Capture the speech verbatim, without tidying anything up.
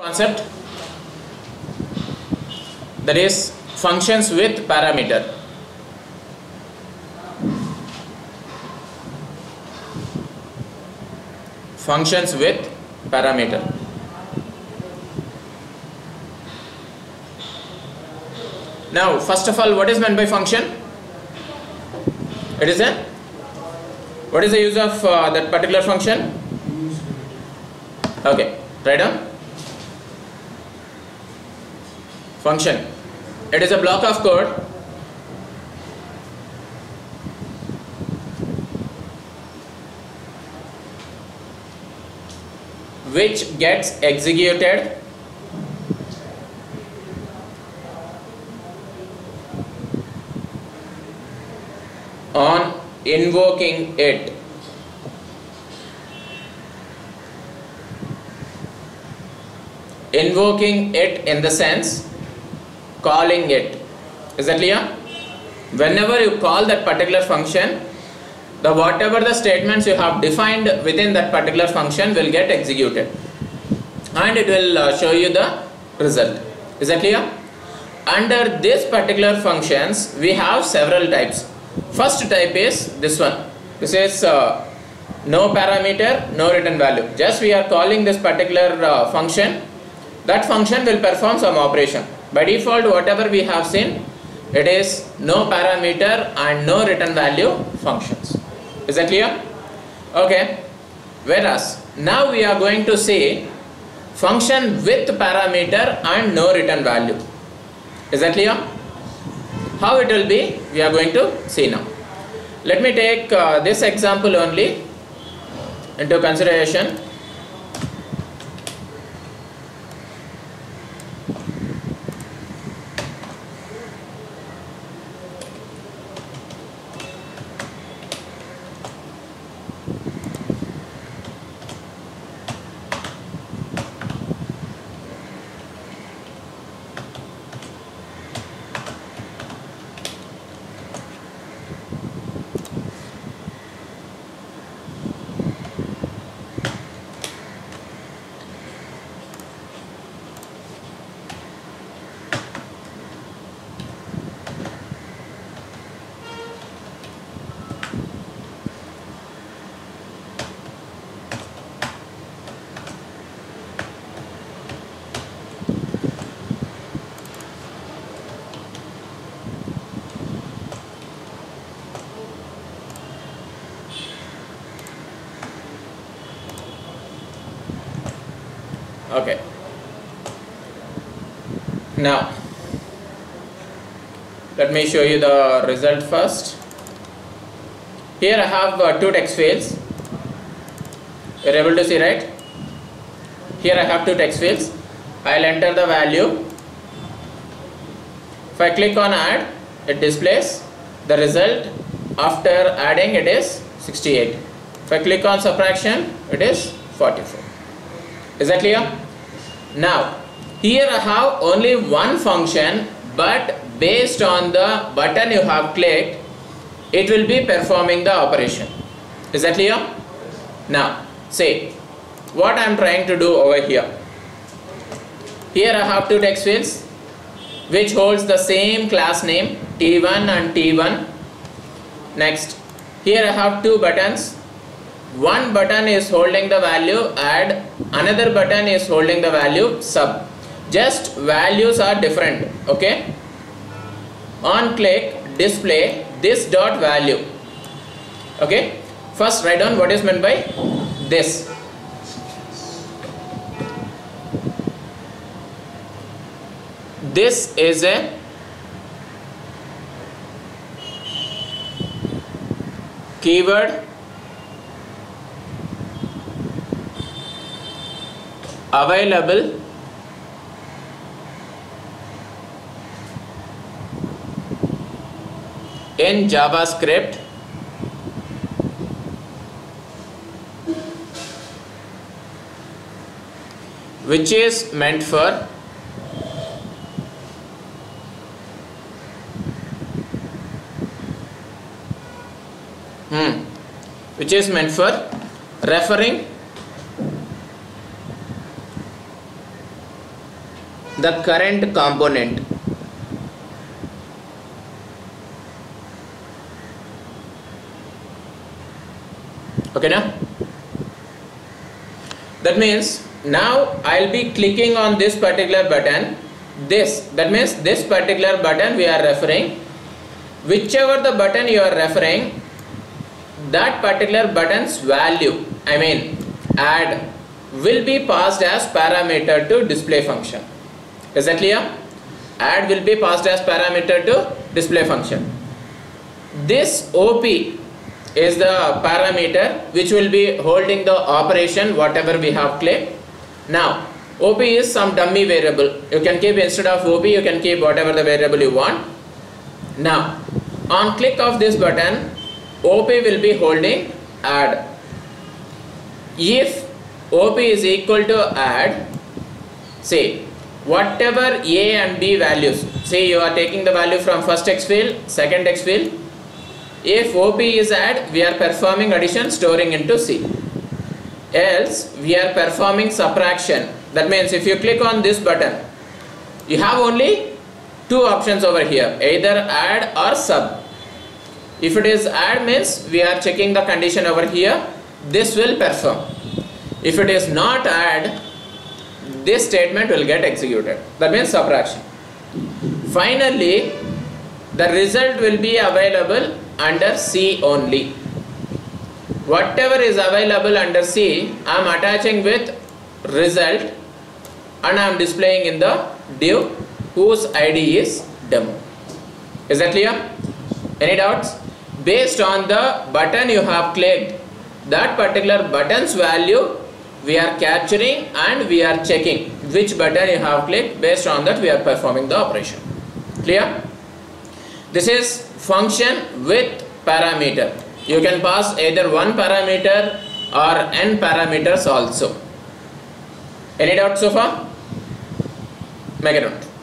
concept, that is functions with parameter. Functions with parameter. Now, first of all, what is meant by function? It is a, what is the use of uh, that particular function? Okay, write down. Function. It is a block of code which gets executed on invoking it. Invoking it in the sense calling it. Is that clear? Whenever you call that particular function, the whatever the statements you have defined within that particular function will get executed, and it will uh, show you the result. Is that clear? Under this particular functions, we have several types. First type is this one. This is uh, no parameter, no return value. Just we are calling this particular uh, function. That function will perform some operation. By default, whatever we have seen, it is no parameter and no return value functions. Is that clear? Okay. Whereas now we are going to see function with parameter and no return value. Is that clear? How it will be, we are going to see now. Let me take uh, this example only into consideration. Okay. Now, let me show you the result first. Here I have uh, two text fields. You are able to see, right? Here I have two text fields. I will enter the value. If I click on add, it displays the result. After adding, it is sixty-eight. If I click on subtraction, it is forty-four. Is that clear? Now, here I have only one function, but based on the button you have clicked, it will be performing the operation. Is that clear? Now, say what I am trying to do over here. Here I have two text fields which holds the same class name T one and T one. Next, here I have two buttons. One button is holding the value add, another button is holding the value sub. Just values are different. Okay. On click, display this dot value. Okay. First write down what is meant by this. This is a keyword available in JavaScript which is meant for hmm, which is meant for referring the current component. Okay, now that means now I'll be clicking on this particular button. This, that means this particular button we are referring. Whichever the button you are referring, that particular button's value, I mean add, will be passed as parameter to display function. Is that clear? Add will be passed as parameter to display function. This O P is the parameter which will be holding the operation whatever we have clicked. Now O P is some dummy variable. You can keep, instead of O P, you can keep whatever the variable you want. Now on click of this button, O P will be holding add. If O P is equal to add, say whatever A and B values, say you are taking the value from first X field, second X field. If O P is add, we are performing addition, storing into C. Else we are performing subtraction. That means if you click on this button, you have only two options over here, either add or sub. If it is add, means we are checking the condition over here, this will perform. If it is not add, this statement will get executed. That means subtraction. Finally, the result will be available under C only. Whatever is available under C, I am attaching with result and I am displaying in the div whose I D is demo. Is that clear? Any doubts? Based on the button you have clicked, that particular button's value we are capturing and we are checking which button you have clicked. Based on that we are performing the operation. Clear? This is function with parameter. You can pass either one parameter or n parameters also. Any doubt so far? Make a note.